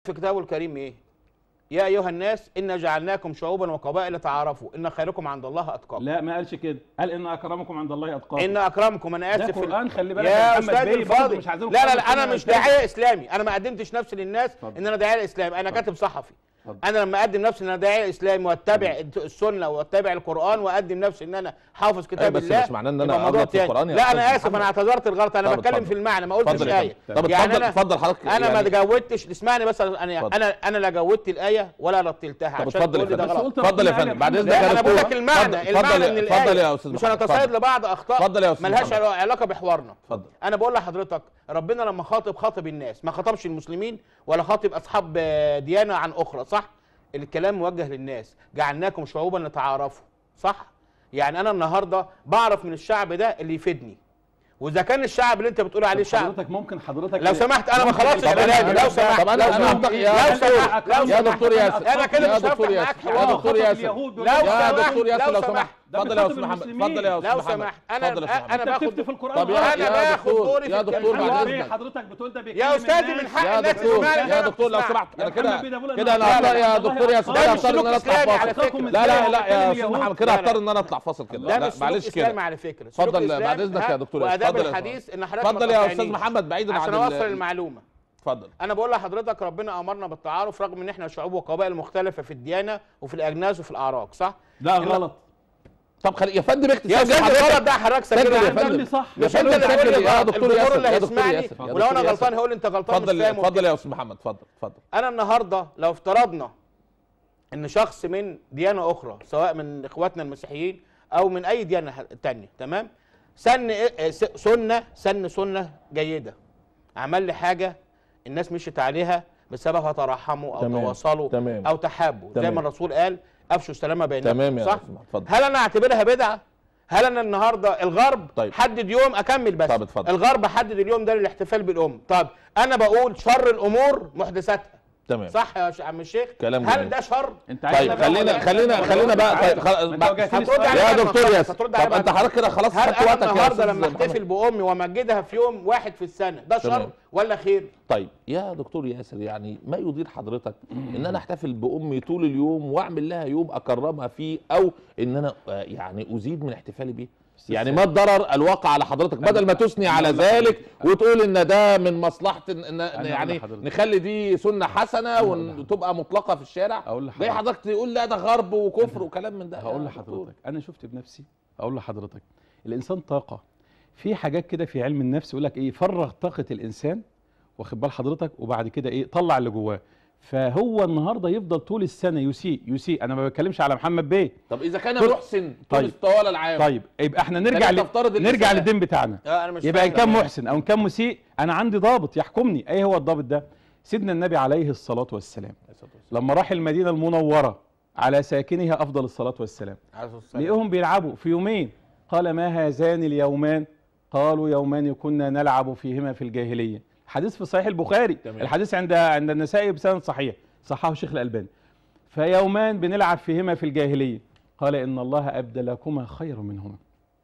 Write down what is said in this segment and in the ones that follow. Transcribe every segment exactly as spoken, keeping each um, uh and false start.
في كتابه الكريم ايه؟ يا ايها الناس انا جعلناكم شعوبا وقبائل تعارفوا ان خيركم عند الله اتقاكم. لا ما قالش كده، قال ان اكرمكم عند الله اتقاكم. ان اكرمكم، انا اسف، ده قرآن خلي بالك يا استاذ الفاضل. مش عايزين لا لا لا انا مش داعيه اسلامي، انا ما قدمتش نفسي للناس فضل. ان انا داعيه اسلامي، انا كاتب صحفي. فضل. انا لما اقدم نفسي ان انا داعيه اسلامي واتبع السنه واتبع القران واقدم نفسي ان انا حافظ كتاب الله، بس مش معناه ان انا اغلط في القران. لا انا اسف، انا اعتذرت الغلط، انا بتكلم في المعنى ما قلتش ايه. طب اتفضل اتفضل حضرتك. انا ما جودتش، اسمعني بس، انا انا انا لا جودت الايه ولا رتلتها عشان تقول لي ده غلط. اتفضل يا فندم بعد اذنك. انا بقول لك المعنى، المعنى من الايه. اتفضل يا استاذ، مش هنتصيد لبعض اخطاء مالهاش علاقه بحوارنا. اتفضل. انا بقول لحضرتك ربنا لما خاطب خاطب الناس، ما خاطبش المسلمين ولا خاطب اصحاب ديانه عن اخرى، صح؟ الكلام موجه للناس، جعلناكم شعوبا لتعارفوا، صح؟ يعني انا النهارده بعرف من الشعب ده اللي يفيدني، واذا كان الشعب اللي انت بتقول عليه شعب، حضرتك ممكن حضرتك لو سمحت انا ما خلصتش كلامي، لو سمحت. طب انا انا يا سمحت يا دكتور ياسر، انا كده مش هفتح معاك حوار. يا دكتور ياسر، يا دكتور ياسر لو سمحت. اتفضل يا استاذ محمد، اتفضل يا استاذ محمد. لو سمحت انا انا باخد في القران. طب انا باخد دوري يا دكتور بعد اذنك. حضرتك بتقول ده بيتكلم يا استاذي من حق الناس تسمعني. يا دكتور لو سمحت، انا كده كده انا هضطر يا دكتور ياسر كده هضطر ان انا اطلع فاصل. لا لا لا يا استاذ محمد كده هضطر ان انا اطلع فاصل كده. لا معلش كده على فكره. اتفضل بعد اذنك يا دكتور ياسر. واداب الحديث ان حضرتك اتفضل يا استاذ محمد بعيدا عن عشان اوصل المعلومه. اتفضل. انا بقول لحضرتك ربنا امرنا بالتعارف رغم ان احنا شعوب وقبائل مختلفه في الديانه وفي الاجناس وفي الاعراق، صح؟ لا غلط. طب خلي يا فندم اكتب. يا استاذ الغلط ده حضرتك سجله يا فندم. صح. مش انت اللي هتقول لي يا دكتور ياسر يا دكتور ياسر، ولو انا غلطان هقول انت غلطان. اتفضل اتفضل يا استاذ محمد، اتفضل اتفضل. انا النهارده لو افترضنا ان شخص من ديانه اخرى سواء من اخواتنا المسيحيين او من اي ديانه ثانيه، تمام؟ سن سنه سن سنه جيده، عمل لي حاجه الناس مشيت عليها بسببها، ترحموا او تمام. تواصلوا تمام. او تحابوا تمام. زي ما الرسول قال افشوا السلام بينكم، تمام يا صح؟ اتفضل. هل انا اعتبرها بدعه؟ هل انا النهارده الغرب طيب. حدد يوم اكمل بس. طب اتفضل. الغرب حدد اليوم ده للاحتفال بالام، طب انا بقول شر الامور محدثاتها، تمام، صح يا عم الشيخ؟ كلام هل جميل. ده شر؟ انت طيب خلينا خلينا خلينا بقى يا دكتور ياسر. طب انت حضرتك كده خلاص خدت وقتك يا النهارده لما احتفل بامي وامجدها في يوم واحد في السنه ده شر تمام. ولا خير؟ طيب يا دكتور ياسر، يعني ما يدير حضرتك ان انا احتفل بامي طول اليوم واعمل لها يوم اكرمها فيه، او ان انا يعني ازيد من احتفالي بيه؟ يعني ما الضرر الواقع على حضرتك بدل ما تثني على ذلك وتقول ان ده من مصلحه ان يعني نخلي دي سنه حسنه وتبقى مطلقه في الشارع؟ اقول لحضرتك ليه حضرتك تقول لا ده غرب وكفر وكلام من ده؟ هقول لحضرتك انا شفت بنفسي. اقول لحضرتك الانسان طاقه، في حاجات كده في علم النفس يقول لك ايه، فرغ طاقه الانسان، واخد بال حضرتك، وبعد كده ايه، طلع اللي جواه. فهو النهارده يفضل طول السنه يسيء يسيء. انا ما بتكلمش على محمد بيه. طب اذا كان محسن طول الطوال العام، طيب يبقى احنا نرجع ل... نرجع للدين بتاعنا. يبقى ان كان محسن او ان كان مسيء انا عندي ضابط يحكمني. ايه هو الضابط ده؟ سيدنا النبي عليه الصلاه والسلام لما راح المدينه المنوره على ساكنها افضل الصلاه والسلام، لقيهم بيلعبوا في يومين. قال ما هذان اليومان؟ قالوا يومان كنا نلعب فيهما في الجاهليه. حديث في صحيح البخاري، تمام. الحديث عند عند النسائي بسند صحيح، صححه الشيخ الألباني. فيومان بنلعب فيهما في الجاهليه، قال ان الله ابدلكما خير منهما،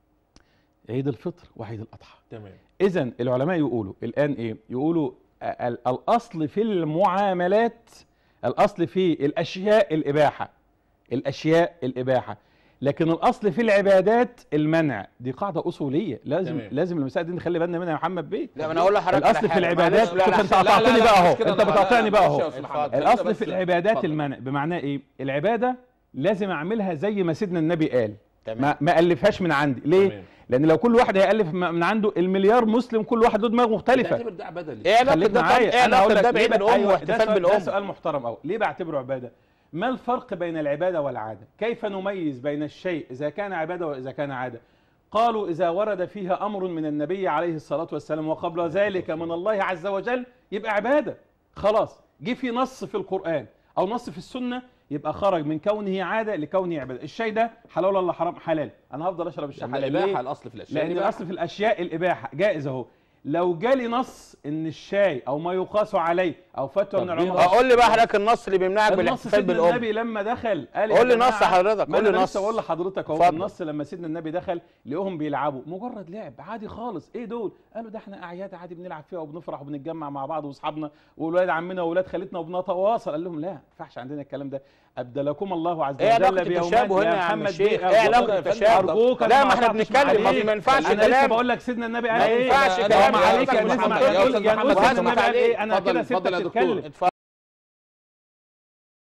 عيد الفطر وعيد الاضحى. تمام. اذا العلماء يقولوا الان ايه؟ يقولوا الاصل في المعاملات، الاصل في الاشياء الاباحه، الاشياء الاباحه، لكن الاصل في العبادات المنع. دي قاعده اصوليه لازم تمام. لازم المسائل دي نخلي بالنا منها يا محمد بيه. لا انا اقول لحضرتك الاصل في العبادات، شوف انت قطعتني بقى اهو، انت بتقاطعني بقى اهو. الاصل في العبادات المنع، بمعنى ايه؟ العباده لازم اعملها زي ما سيدنا النبي قال، ما ما الفهاش من عندي. ليه؟ تمام. لان لو كل واحد هيالف من عنده المليار مسلم كل واحد له دماغ مختلفه. تعتبر ده عباده ليه؟ ايه علاقه ده معايا؟ انا هقول لك ده بعيد الام واحتفال بالام. ده سؤال محترم قوي. ليه بعتبره عباده؟ ما الفرق بين العبادة والعادة؟ كيف نميز بين الشيء إذا كان عبادة وإذا كان عادة؟ قالوا إذا ورد فيها أمر من النبي عليه الصلاة والسلام وقبل ذلك من الله عز وجل يبقى عبادة. خلاص، جه في نص في القرآن أو نص في السنة يبقى خرج من كونه عادة لكونه عبادة. الشيء ده حلال ولا حرام؟ حلال. أنا هفضل أشرب الشاي حلال. الإباحة الأصل في الأشياء، لأن الأصل في الأشياء الإباحة، جائز أهو. لو جالي نص ان الشاي او ما يقاس عليه او فتوى من العلماء. اقول لي بقى حضرتك النص اللي بيمنعك بالاحتفال بالام. النبي لما دخل قال قول لي نص حضرتك، قول لي نص. بقول لحضرتك اهو النص لما سيدنا النبي دخل لقوهم بيلعبوا مجرد لعب عادي خالص. ايه دول؟ قالوا ده احنا اعياد عادي بنلعب فيها وبنفرح وبنتجمع مع بعض واصحابنا واولاد عمنا واولاد خالتنا وبنتواصل. قال لهم لا ما ينفعش عندنا الكلام ده. ابدلكم الله عز وجل بيومان. ايه علاقه التشابه هنا يا عم الشيخ؟ ايه علاقه التشابه؟ ارجوك لا ما احنا بنتكلم، ما ينفعش كلام. انا لسه بقول لك سيدنا النبي قال ايه؟ ما ينفعش كلام عليك يا استاذ محمد. يا استاذ محمد انا كده سيبتك تتكلم.